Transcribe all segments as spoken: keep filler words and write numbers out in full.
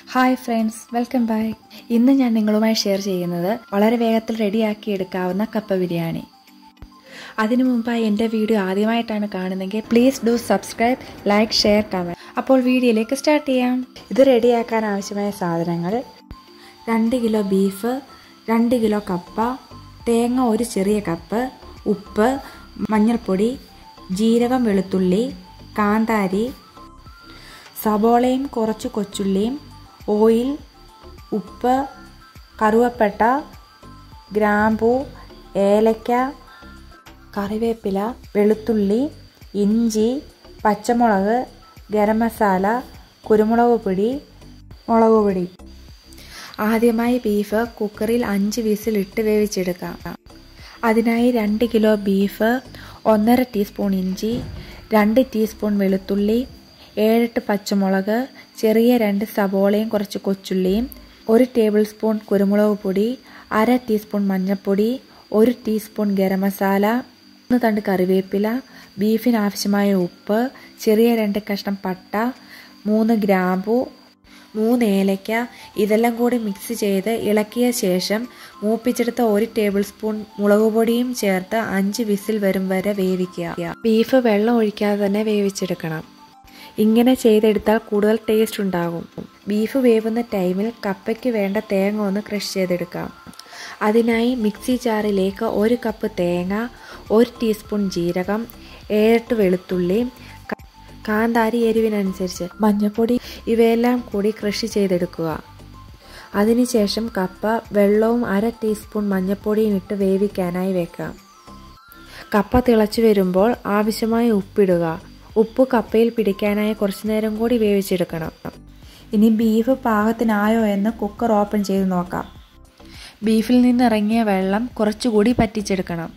Hi friends, welcome back. ഇന്ന് ഞാൻ നിങ്ങളുമായി ഷെയർ ചെയ്യുന്നത് വളരെ വേഗത്തിൽ റെഡിയാക്കി എടുക്കാവുന്ന കപ്പ ബിരിയാണി. അതിനു മുമ്പായി എൻ്റെ വീഡിയോ ആദ്യമായിട്ടാണ് കാണുന്നതെങ്കിൽ please do subscribe, like, share, comment. അപ്പോൾ വീഡിയോയിലേക്ക് സ്റ്റാർട്ട് ചെയ്യാം. ഇത് റെഡിയാക്കാൻ ആവശ്യമായ സാധനങ്ങൾ: രണ്ട് കിലോ ബീഫ്, രണ്ട് കിലോ കപ്പ, തേങ്ങ ഒരു ചെറിയ കപ്പ്, ഉപ്പ്, മഞ്ഞൾപ്പൊടി, ജീരകം, വെളുത്തുള്ളി, കാന്താരി, സബോളയും കുറച്ച് കൊച്ചുള്ളിയും, ഓയിൽ, ഉപ്പ്, കറുവപ്പട്ട, ഗ്രാമ്പൂ, ഏലക്ക, കറിവേപ്പില, വെളുത്തുള്ളി, ഇഞ്ചി, പച്ചമുളക്, ഗരം മസാല, കുരുമുളക് പൊടി, മുളക് പൊടി. ആദ്യമായി ബീഫ് കുക്കറിൽ അഞ്ച് വിസിൽ ഇട്ട് വേവിച്ചെടുക്കാം. അതിനായി രണ്ട് കിലോ ബീഫ്, ഒന്നര ടീസ്പൂൺ ഇഞ്ചി, രണ്ട് ടീസ്പൂൺ വെളുത്തുള്ളി, ഏഴെട്ട് പച്ചമുളക്, ചെറിയ രണ്ട് സബോളയും കുറച്ച് കൊച്ചുള്ളിയും, ഒരു ടേബിൾ സ്പൂൺ കുരുമുളക് പൊടി, അര ടീസ്പൂൺ മഞ്ഞൾപ്പൊടി, ഒരു ടീസ്പൂൺ ഗരം മസാല, മൂന്ന് തണ്ട് കറിവേപ്പില, ബീഫിന് ആവശ്യമായ ഉപ്പ്, ചെറിയ രണ്ട് കഷ്ണം പട്ട, മൂന്ന് ഗ്രാമ്പൂ, മൂന്ന് ഏലക്ക. ഇതെല്ലാം കൂടി മിക്സ് ചെയ്ത് ഇളക്കിയ ശേഷം മൂപ്പിച്ചെടുത്ത ഒരു ടേബിൾ സ്പൂൺ മുളക് പൊടിയും ചേർത്ത് അഞ്ച് വിസിൽ വരും വരെ വേവിക്കുക. ബീഫ് വെള്ളം ഒഴിക്കാതെ തന്നെ വേവിച്ചെടുക്കണം. ഇങ്ങനെ ചെയ്തെടുത്താൽ കൂടുതൽ ടേസ്റ്റ് ഉണ്ടാകും. ബീഫ് വേവുന്ന ടൈമിൽ കപ്പയ്ക്ക് വേണ്ട തേങ്ങ ഒന്ന് ക്രഷ് ചെയ്തെടുക്കാം. അതിനായി മിക്സി ജാറിലേക്ക് ഒരു കപ്പ് തേങ്ങ, ഒരു ടീസ്പൂൺ ജീരകം, ഏഴെട്ട് വെളുത്തുള്ളി, കാന്താരി എരിവിനനുസരിച്ച്, മഞ്ഞൾപ്പൊടി ഇവയെല്ലാം കൂടി ക്രഷ് ചെയ്തെടുക്കുക. അതിനുശേഷം കപ്പ വെള്ളവും അര ടീസ്പൂൺ മഞ്ഞൾപ്പൊടിയും ഇട്ട് വേവിക്കാനായി വെക്കാം. കപ്പ തിളച്ചു വരുമ്പോൾ ആവശ്യമായി ഉപ്പിടുക. ഉപ്പ് കപ്പയിൽ പിടിക്കാനായി കുറച്ചു നേരം കൂടി വേവിച്ചെടുക്കണം. ഇനി ബീഫ് പാകത്തിനായോ എന്ന് കുക്കർ ഓപ്പൺ ചെയ്ത് നോക്കാം. ബീഫിൽ നിന്നിറങ്ങിയ വെള്ളം കുറച്ചുകൂടി പറ്റിച്ചെടുക്കണം.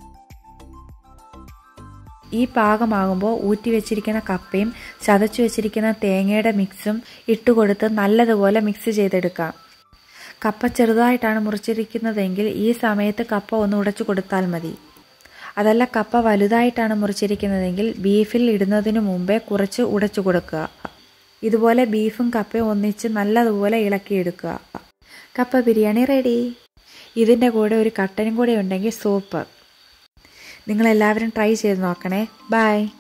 ഈ പാകമാകുമ്പോൾ ഊറ്റി വെച്ചിരിക്കുന്ന കപ്പയും ചതച്ചു വെച്ചിരിക്കുന്ന തേങ്ങയുടെ മിക്സും ഇട്ടുകൊടുത്ത് നല്ലതുപോലെ മിക്സ് ചെയ്തെടുക്കാം. കപ്പ ചെറുതായിട്ടാണ് മുറിച്ചിരിക്കുന്നതെങ്കിൽ ഈ സമയത്ത് കപ്പ ഒന്ന് ഉടച്ചു കൊടുത്താൽ മതി. അതല്ല കപ്പ വലുതായിട്ടാണ് മുറിച്ചിരിക്കുന്നതെങ്കിൽ ബീഫിൽ ഇടുന്നതിന് മുമ്പേ കുറച്ച് ഉടച്ചു കൊടുക്കുക. ഇതുപോലെ ബീഫും കപ്പയും ഒന്നിച്ച് നല്ലതുപോലെ ഇളക്കിയെടുക്കുക. കപ്പ ബിരിയാണി റെഡി. ഇതിൻ്റെ കൂടെ ഒരു കട്ടനും കൂടെ ഉണ്ടെങ്കിൽ സൂപ്പർ. നിങ്ങളെല്ലാവരും ട്രൈ ചെയ്ത് നോക്കണേ. ബൈ.